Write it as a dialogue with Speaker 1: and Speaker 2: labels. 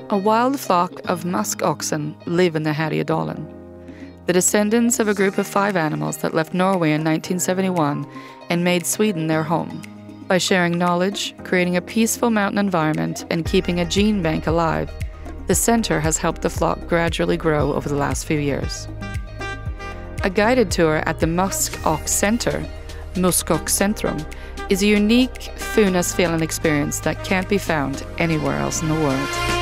Speaker 1: A wild flock of musk oxen live in the Härjedalen, the descendants of a group of 5 animals that left Norway in 1971 and made Sweden their home. By sharing knowledge, creating a peaceful mountain environment, and keeping a gene bank alive, the center has helped the flock gradually grow over the last few years. A guided tour at the Musk Ox Center, Musk Ox Centrum, is a unique Funas feeling experience that can't be found anywhere else in the world.